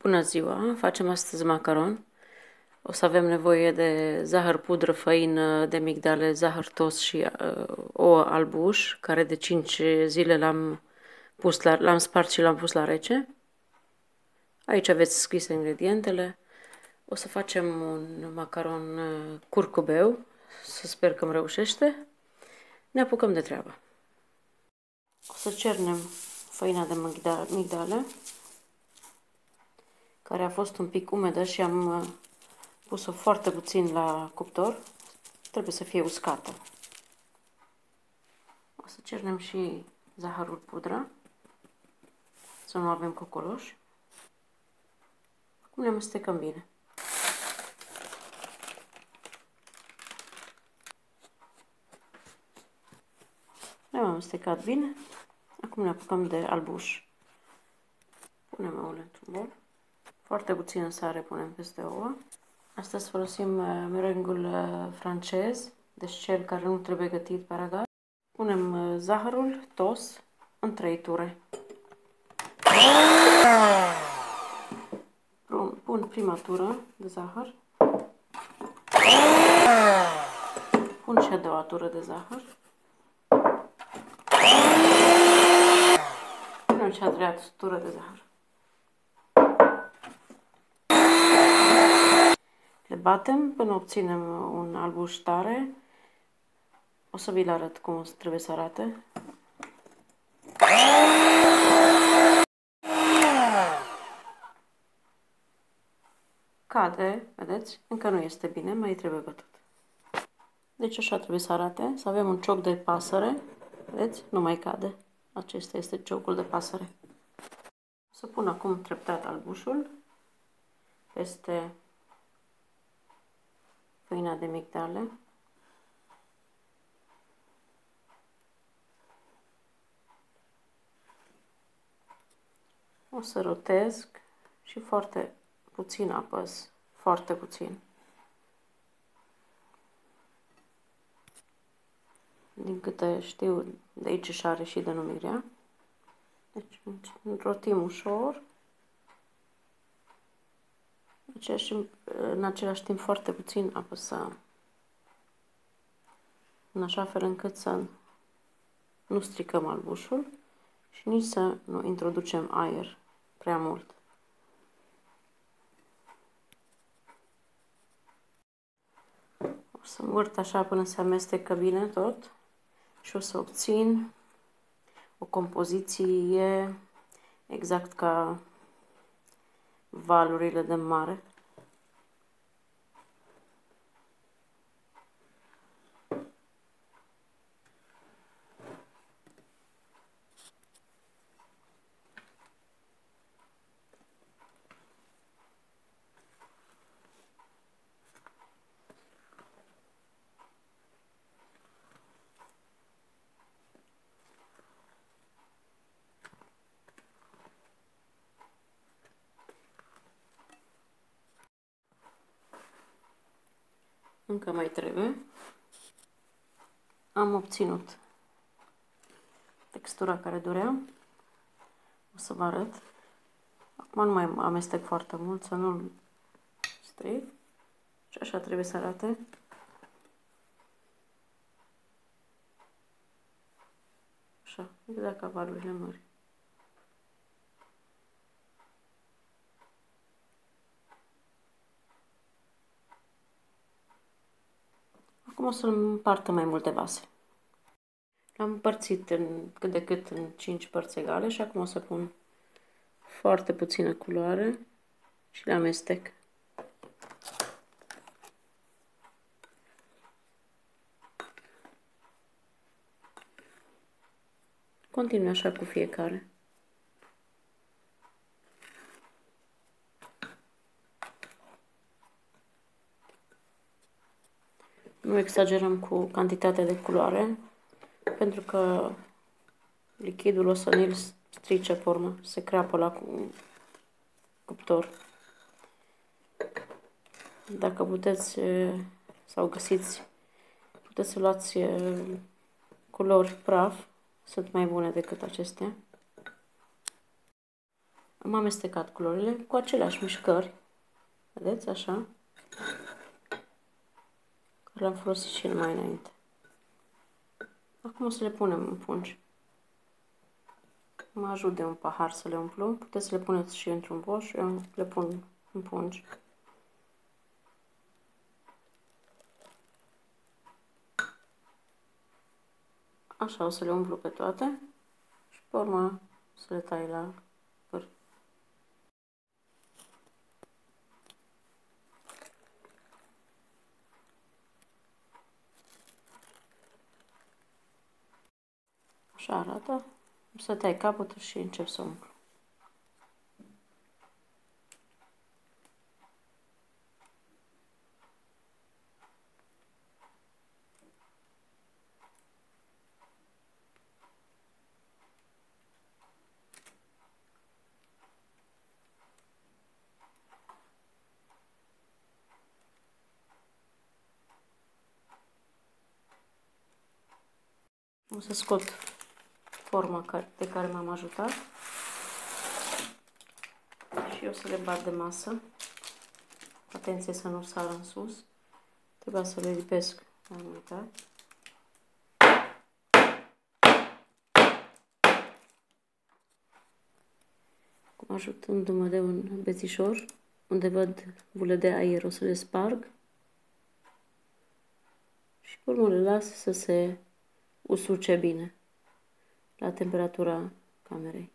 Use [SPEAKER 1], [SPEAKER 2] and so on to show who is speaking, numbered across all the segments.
[SPEAKER 1] Bună ziua! Facem astăzi macaron. O să avem nevoie de zahăr, pudră, făină de migdale, zahăr tost și ouă albuș, care de 5 zile l-am spart și l-am pus la rece. Aici aveți scrise ingredientele. O să facem un macaron curcubeu, să sper că îmi reușește. Ne apucăm de treabă. O să cernem făina de migdale, care a fost un pic umedă și am pus-o foarte puțin la cuptor. Trebuie să fie uscată. O să cernem și zahărul pudră, să nu avem cocoloși. Acum le amestecăm bine. Le-am amestecat bine. Acum ne apucăm de albuș. Punem ouăle într-un bol. Foarte puțină sare punem peste ouă. Astăzi folosim merengul francez, deci cel care nu trebuie gătit pe aragaz. Punem zahărul tost în 3 ture. Pun prima tură de zahăr. Pun și a doua tură de zahăr. Punem și a treia tură de zahăr. Le batem până obținem un albuș tare. O să vi-l arăt cum trebuie să arate. Cade, vedeți? Încă nu este bine, mai trebuie bătut. Deci așa trebuie să arate, să avem un cioc de pasăre. Vedeți? Nu mai cade. Acesta este ciocul de pasăre. O să pun acum treptat albușul peste făina de migdale. O să rotez și foarte puțin apăs, foarte puțin. Din câte știu, de aici și are și denumirea. Deci rotim ușor. În același timp foarte puțin apăsăm. În așa fel încât să nu stricăm albușul și nici să nu introducem aer prea mult. O să învârt așa până se amestecă bine tot și o să obțin o compoziție exact ca valurile de mare. Încă mai trebuie. Am obținut textura care doream. O să vă arăt. Acum nu mai amestec foarte mult, să nu-l stric. Și așa trebuie să arate. Așa, exact ca valurile mari. Acum o să-l împart în mai multe vase. L-am împărțit cât de cât în 5 părți egale și acum o să pun foarte puțină culoare și le amestec. Continui așa cu fiecare. Nu exagerăm cu cantitatea de culoare, pentru că lichidul o să ne-l strice pe urmă, se creapă la cuptor. Dacă puteți sau găsiți, puteți să luați culori praf, sunt mai bune decât acestea. Am amestecat culorile cu aceleași mișcări. Vedeți, așa? Care le-am folosit și mai înainte. Acum o să le punem în pungi. Mă ajut de un pahar să le umplu. Puteți să le puneți și într-un boș. Eu le pun în pungi. Așa o să le umplu pe toate și pe urmă să le tai la vârf. Așa arată. O să tai capătul și încep să umplu. O să scot forma de care m-am ajutat și o să le bat de masă. Atenție să nu sară în sus. Trebuia să le lipesc, am uitat. Acum, ajutându-mă de un bețișor, unde văd bule de aer, o să le sparg și pe urmă le las să se usuce bine la temperatura camerei.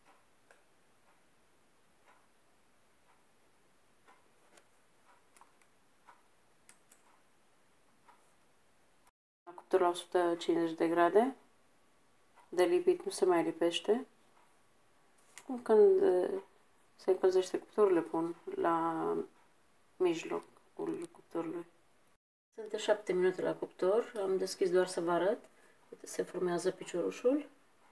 [SPEAKER 1] La cuptor la 150 de grade, de lipit nu se mai lipește. Când se încălzește cuptorul, le pun la mijlocul cuptorului. Sunt de 7 minute la cuptor, am deschis doar să vă arăt. Se formează piciorușul.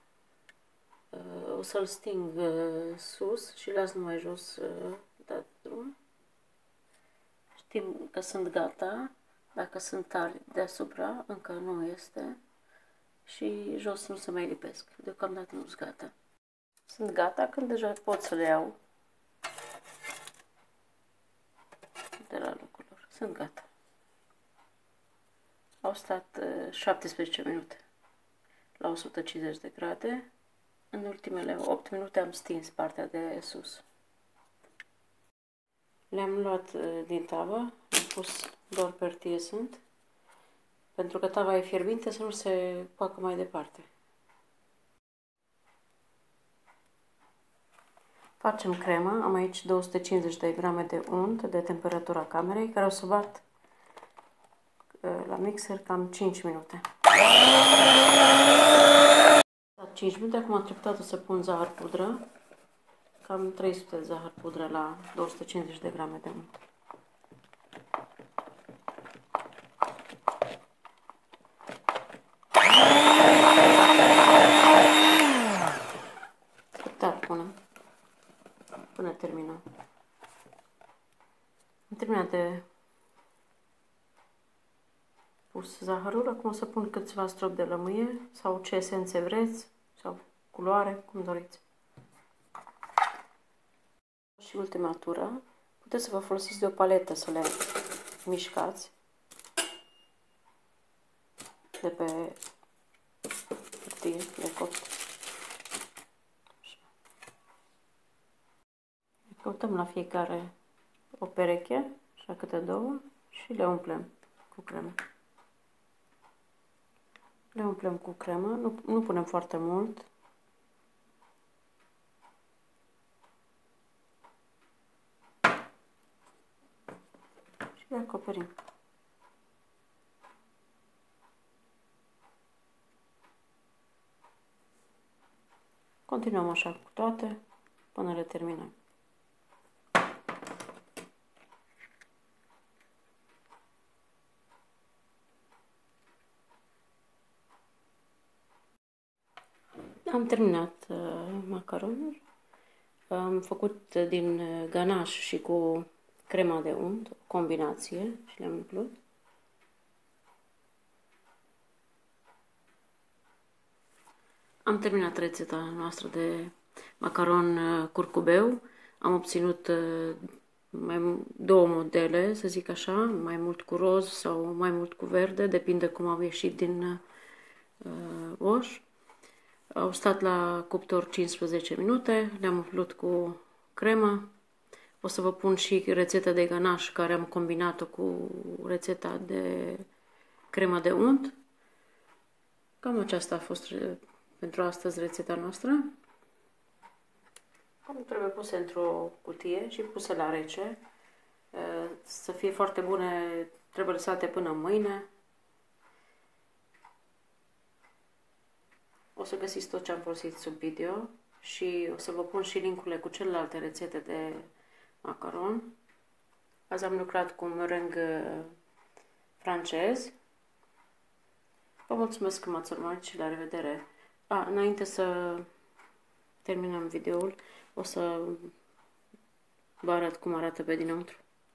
[SPEAKER 1] O să-l sting sus și las numai jos dat drum. Știm că sunt gata. Dacă sunt tari deasupra, încă nu este. Și jos nu se mai lipesc. Deocamdată nu sunt gata. Sunt gata când deja pot să le iau de la locul lor. Sunt gata. Au stat 17 minute la 150 de grade. În ultimele 8 minute am stins partea de sus. Le-am luat din tavă, am pus doar pe hârtie sunt, pentru că tava e fierbinte să nu se facă mai departe. Facem crema, am aici 250 de grame de unt de temperatura camerei, care o să bat la mixer cam 5 minute. 5 minute, acum treptat o să pun zahăr pudră, cam 300 de zahăr pudră la 250 de grame de unt. Treptat punem până terminăm. Am terminat de pus zahărul, acum o să pun câțiva stropi de lămâie sau ce esențe vreți sau culoare, cum doriți. Și ultima tură, puteți să vă folosiți de o paletă să le mișcați de pe hârtie de copt. Căutăm la fiecare o pereche, așa câte două, și le umplem cu cremă. Le umplem cu cremă, nu punem foarte mult. Și le acoperim. Continuăm așa cu toate până le terminăm. Am terminat macaronul. Am făcut din ganaș și cu crema de unt, o combinație, și le-am umplut. Am terminat rețeta noastră de macaron curcubeu. Am obținut două modele, să zic așa, mai mult cu roz sau mai mult cu verde, depinde cum au ieșit din oș. Au stat la cuptor 15 minute, le-am umplut cu cremă. O să vă pun și rețeta de ganaș care am combinat-o cu rețeta de crema de unt. Cam aceasta a fost pentru astăzi rețeta noastră. Trebuie puse într-o cutie și puse la rece. Să fie foarte bune, trebuie lăsate până mâine. O să găsiți tot ce am folosit sub video și o să vă pun și linkurile cu celelalte rețete de macaron. Azi am lucrat cu un meringue francez. Vă mulțumesc că m-ați urmărit și la revedere. Înainte să terminăm videoul, o să vă arăt cum arată pe dinăuntru.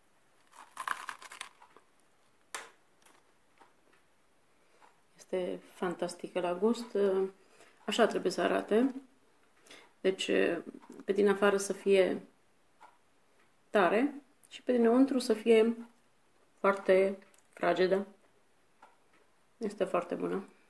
[SPEAKER 1] Este fantastică la gust. Așa trebuie să arate. Deci, pe din afară să fie tare și pe dinăuntru să fie foarte fragedă. Este foarte bună.